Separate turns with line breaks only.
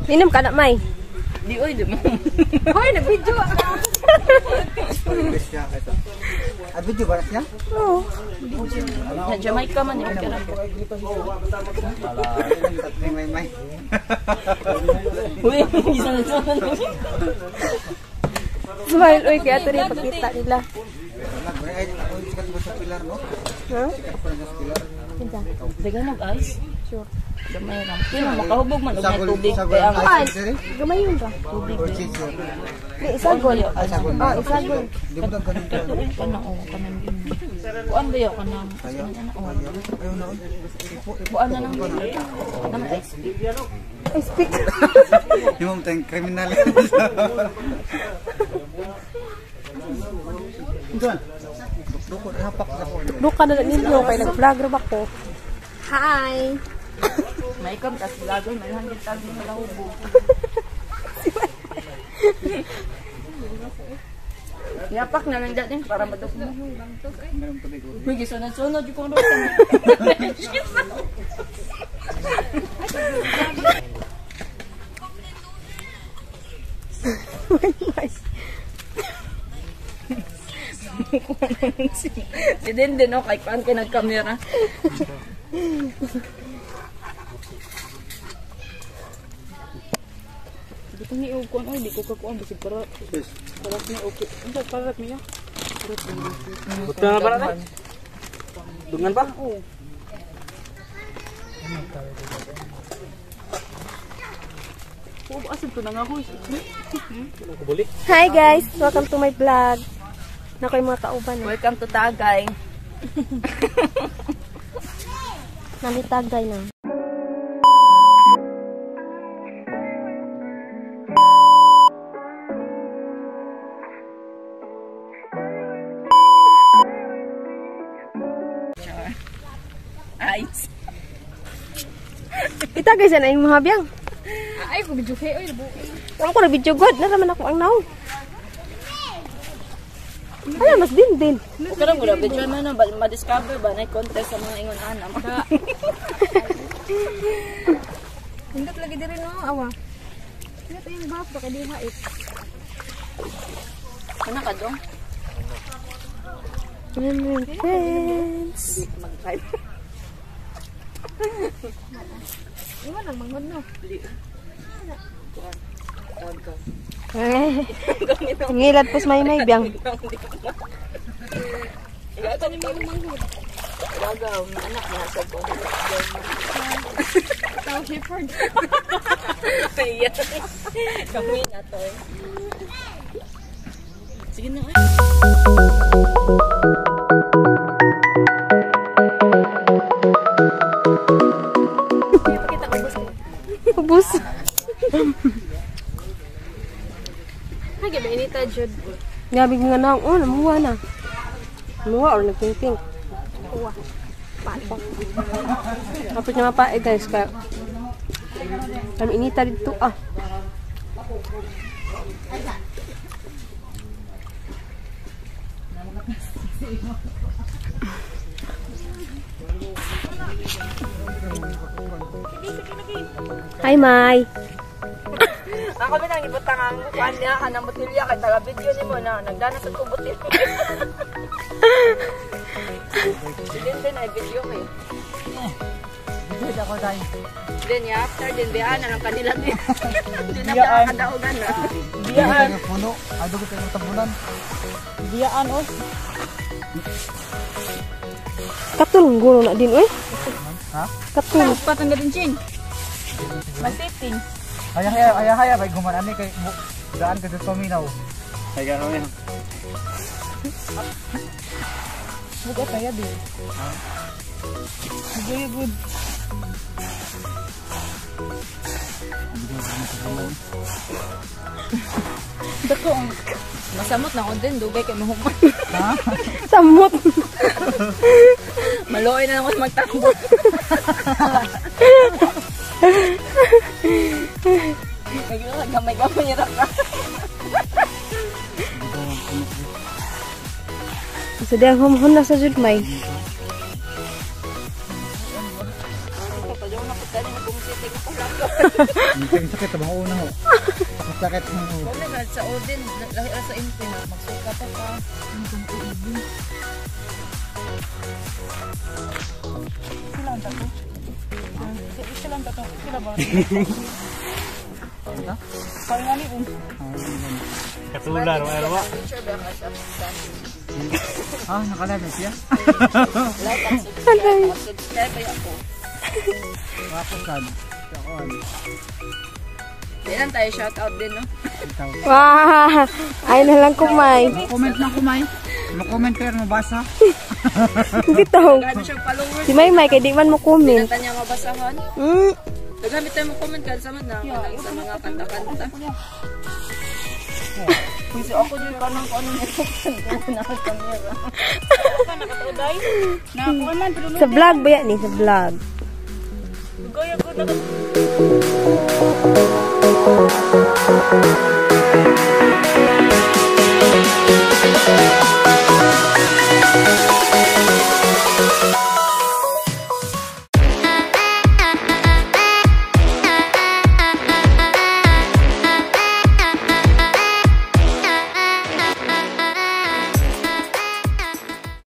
Minum ka na, May.
Di oy, di mo.
Hoy, nag-video ako.
Video ba siya?
Oo.
Na Jamaica man yung kira ko.
May.
Uy, isa na siya.
Smile, uy, kaya ito rin pagkita nila. Ha?
Dagan mag-ice?
Sure.
Gamay lang. Sino, makahubog man og tubig. Kaya ang
Ay, gamay yun ba?
tubig.
Di, isagol. Oh, isagol.
Kuan ba yun? Kuan na lang. Naman ice.
I speak.
Yung tayong kriminal.
Luka na lang ninyo, kaya nag-vlog rin ako. Hi!
May ikam, tas lagoy, may hanggang tabi na lahubog. Yapak na lang dati para madok mo. Uy, gisunod-sunod yung kong rosa. Si Denden, no? Kay Kwan kayo nag-camera. Hindi ko ni Kuan, ay, di ko kakuan. Basig para, parat niya, okay. Ano, parat niya?
Betul na para na? Dungan pa?
Oo. Oo, asin to na nga ko.
Hi guys! Welcome to my vlog. Na ko yung mga kauban.
Welcome to Tagay.
Nalitagay na.
Ice.
Itagay siya na yung mga biyang.
Ay, ko video kayo.
Ang ko na video god. Naraman ako ang now. Ay, mas din.
Karang ko na video na ma-discover ba? Na-contest sa mga ingon anam.
Hindot lagi din rin no, awa. Hindot yung buff, baka di hait.
Ano ka dong?
Friends.
Mag-type.
Iwan ang manghod no. Ngilad pos may biyang.
Ito ni mga manghod. Gagaw, anak na sa ko.
Tao shepherd.
Iya. Kami na to. Sige na.
Ubus. Ay, ba inita jud. Gabi nga na, oh, namuha na. Namuha or nagping-ping. Namuha. Paano? Kapit na mapae guys, kaya kami inita dito, ah. Hi, Mai.
Ako ba nang ibutang ang kuan niya kanang botilya kay taga video nimo na nagdana sa botilya. Din ay video kay.
Video ako tayo.
Then after din biyan na lang kanila din. Din na kadaugan na.
Biyaan. Puno. Ado ko tayo tabunan.
Biyaan oh.
Katulong gulo na din, eh.
Ha?
Katulong.
Patanggal din chin. Masitting.
Haya, bay gumanan ni kay daan ka sa paminaw. Ay gano yan.
Buka kaya di.
Ha?
Very good. Dako ang masamot na ko din dugay kay mahuman.
Ha?
Samot.
Maloy na ako magtakbo. Gamay-gamay ra ka.
Sedang humhun na sa jud may.
Tadyo na po tayo na bumisiti ko pala.
Ang sakit sa mga una ho. Sakit mo.
Kung na sa Odin, lahi sa Inpin, magsuka pa ka. Silang tato. Silang tato. Sila ba? Parang nga ni
Katular, mayroon ba?
picture ba ka siya?
Ah, nakalaban siya?
Like and subscribe. Subscribe kayo ako.
Wapusan. Kaon.
Kailan tayo shoutout din, no?
Ikaw.
Wah! Ay na lang kumay.
Comment na kumay. Comment kayo mabasa.
Dito.
Gano'n siyang followers.
Si Maymay, kay di man mo comment.
Pinata niya mabasahan. Nagamit tayo mo comment ka sa mga sa mga kanta-kanta. Kasi ako din ka nang ano nito. Kung nasa camera. Ako nakatuday. Nakakuha man.
Sa vlog ba yan eh? Sa vlog.
Gaya ko na.
Thank you.